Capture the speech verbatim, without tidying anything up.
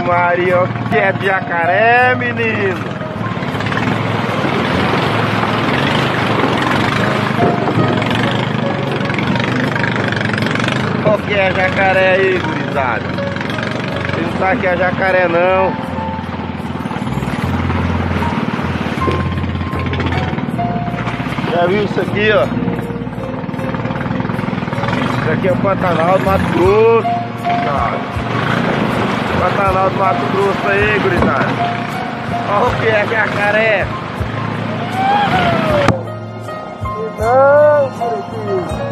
Maria, o que é de jacaré, menino? O que é jacaré aí, gurizada? Você não sabe que é jacaré não. Já viu isso aqui, ó? Isso aqui é o Pantanal do Mato Grosso. Pantanal do Mato Grosso aí, gurizada. Olha o que é jacaré. Não,